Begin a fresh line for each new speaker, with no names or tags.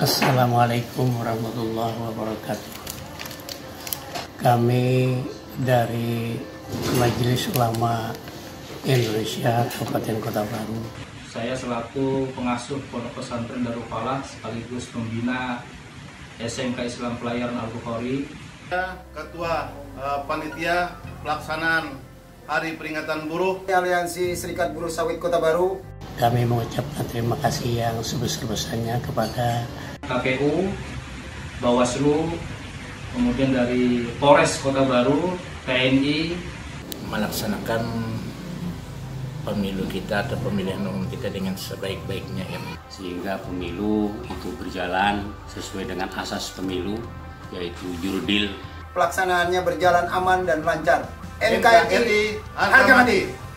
Assalamualaikum warahmatullahi wabarakatuh. Kami dari Majelis Ulama Indonesia Kabupaten Kota Baru.
Saya selaku pengasuh Pondok Pesantren Darul Falah sekaligus pembina SMK Islam Pelayaran Al-Bukhari.
Ketua Panitia Pelaksanaan Hari Peringatan Buruh
Aliansi Serikat Buruh Sawit Kota Baru.
Kami mengucapkan terima kasih yang sebesar-besarnya kepada
KPU, Bawaslu, kemudian dari Polres Kota Baru, TNI,
melaksanakan pemilu kita atau pemilihan umum kita dengan sebaik-baiknya ya.
Sehingga pemilu itu berjalan sesuai dengan asas pemilu, yaitu jurdil.
Pelaksanaannya berjalan aman dan lancar.
NKRI harga mati.